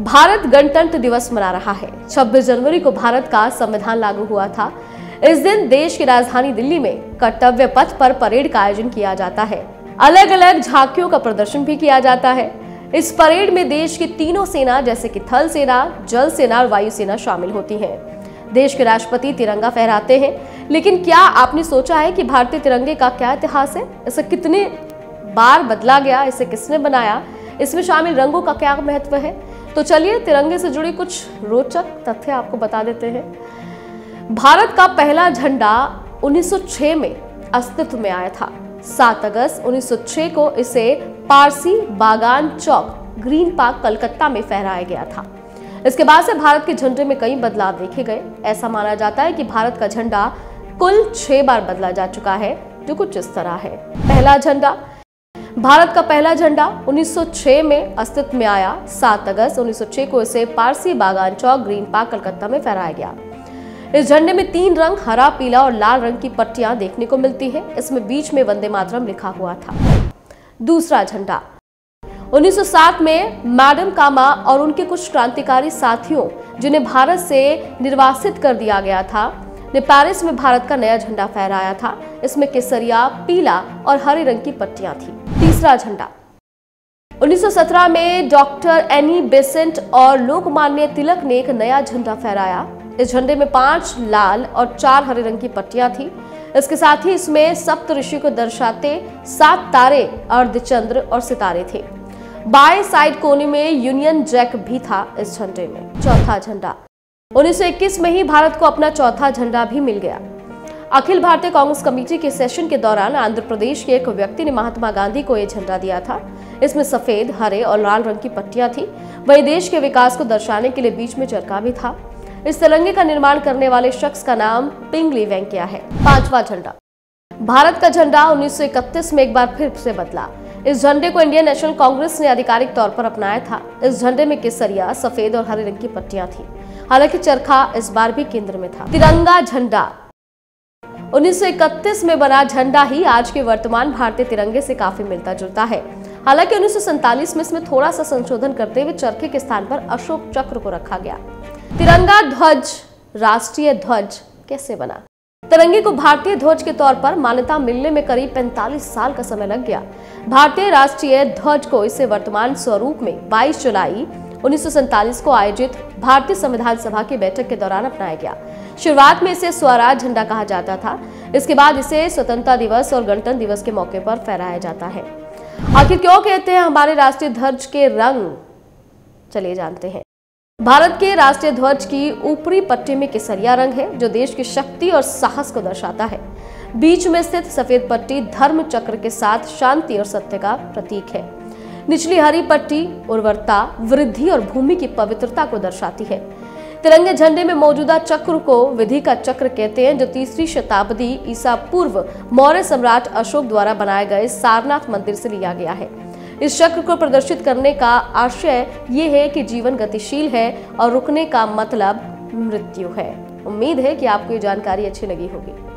भारत गणतंत्र दिवस मना रहा है। 26 जनवरी को भारत का संविधान लागू हुआ था। इस दिन देश की राजधानी दिल्ली में कर्तव्य पथ पर परेड का आयोजन किया जाता है। अलग अलग झांकियों का प्रदर्शन भी किया जाता है। इस परेड में देश की तीनों सेना जैसे कि थल सेना, जल सेना और वायु सेना शामिल होती है। देश के राष्ट्रपति तिरंगा फहराते हैं। लेकिन क्या आपने सोचा है कि भारतीय तिरंगे का क्या इतिहास है? इसे कितने बार बदला गया, इसे किसने बनाया, इसमें शामिल रंगों का क्या महत्व है? तो चलिए तिरंगे से जुड़ी कुछ रोचक तथ्य आपको बता देते हैं। भारत का पहला झंडा 1906 में अस्तित्व में आया था। 7 अगस्त 1906 को इसे पारसी बागान चौक, ग्रीन पार्क, कलकत्ता में फहराया गया था। इसके बाद से भारत के झंडे में कई बदलाव देखे गए। ऐसा माना जाता है कि भारत का झंडा कुल 6 बार बदला जा चुका है, जो कुछ इस तरह है। पहला झंडा, भारत का पहला झंडा 1906 में अस्तित्व में आया। 7 अगस्त 1906 को इसे पारसी बागान चौक, ग्रीन पार्क, कलकत्ता में फहराया गया। इस झंडे में 3 रंग, हरा, पीला और लाल रंग की पट्टियां देखने को मिलती है। इसमें बीच में वंदे मातरम लिखा हुआ था। दूसरा झंडा 1907 में मैडम कामा और उनके कुछ क्रांतिकारी साथियों, जिन्हें भारत से निर्वासित कर दिया गया था, ने पेरिस में भारत का नया झंडा फहराया था। इसमें केसरिया, पीला और हरे रंग की पट्टियां थी। तीसरा झंडा 1917 में डॉक्टर एनी बेसेंट और लोकमान्य तिलक ने एक नया झंडा फहराया। इस झंडे में 5 लाल और 4 हरे रंग की पट्टियां थी। इसके साथ ही इसमें सप्तऋषि को दर्शाते 7 तारे, अर्धचंद्र और सितारे थे। बाएं साइड कोने में यूनियन जैक भी था इस झंडे में। चौथा झंडा 1921 में ही भारत को अपना चौथा झंडा भी मिल गया। अखिल भारतीय कांग्रेस कमेटी के सेशन के दौरान आंध्र प्रदेश के एक व्यक्ति ने महात्मा गांधी को यह झंडा दिया था। इसमें सफेद, हरे और लाल रंग की पट्टियां थी। वहीं देश के विकास को दर्शाने के लिए बीच में चरखा भी था। इस तिरंगे का निर्माण करने वाले शख्स का नाम पिंगली वेंकैया है। पांचवा झंडा, भारत का झंडा 1931 में एक बार फिर से बदला। इस झंडे को इंडियन नेशनल कांग्रेस ने आधिकारिक तौर पर अपनाया था। इस झंडे में केसरिया, सफेद और हरे रंग की पट्टियां थी। हालांकि चरखा इस बार भी केंद्र में था। तिरंगा झंडा 1931 में बना झंडा ही आज के वर्तमान भारतीय तिरंगे से काफी मिलता जुलता है। हालांकि 1947 में इसमें थोड़ा सा संशोधन करते हुए चरखे के स्थान पर अशोक चक्र को रखा गया। तिरंगा ध्वज राष्ट्रीय ध्वज कैसे बना? तिरंगे को भारतीय ध्वज के तौर पर मान्यता मिलने में करीब 45 साल का समय लग गया। भारतीय राष्ट्रीय ध्वज को इसे वर्तमान स्वरूप में 22 जुलाई 1947 को आयोजित भारतीय संविधान सभा की बैठक के दौरान अपनाया गया। शुरुआत में इसे स्वराज झंडा कहा जाता था। इसके बाद इसे स्वतंत्रता दिवस और गणतंत्र दिवस के मौके पर फहराया जाता है। आखिर क्यों कहते हैं हमारे राष्ट्रीय ध्वज के रंग? चलिए जानते हैं। भारत के राष्ट्रीय ध्वज की ऊपरी पट्टी में केसरिया रंग है, जो देश की शक्ति और साहस को दर्शाता है। बीच में स्थित सफेद पट्टी धर्म चक्र के साथ शांति और सत्य का प्रतीक है। निचली हरी पट्टी उर्वरता, वृद्धि और भूमि की पवित्रता को दर्शाती है। तिरंगे झंडे में मौजूदा चक्र को विधि का चक्र कहते हैं, जो 3री शताब्दी ईसा पूर्व मौर्य सम्राट अशोक द्वारा बनाए गए सारनाथ मंदिर से लिया गया है। इस चक्र को प्रदर्शित करने का आशय ये है कि जीवन गतिशील है और रुकने का मतलब मृत्यु है। उम्मीद है कि आपको ये जानकारी अच्छी लगी होगी।